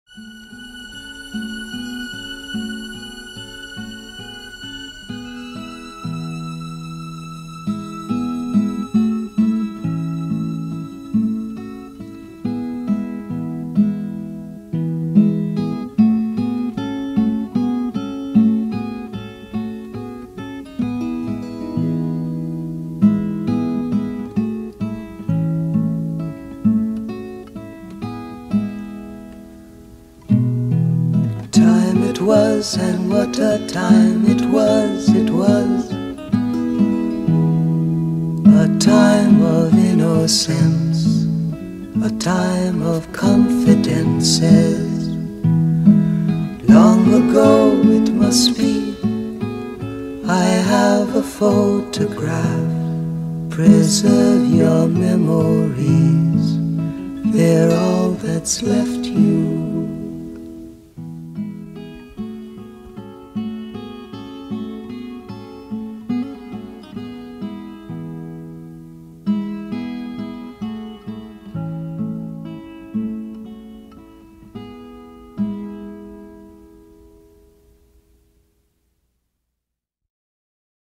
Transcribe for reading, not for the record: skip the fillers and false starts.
It was, and what a time it was, it was a time of innocence, a time of confidences. Long ago it must be, I have a photograph. Preserve your memories, they're all that's left you.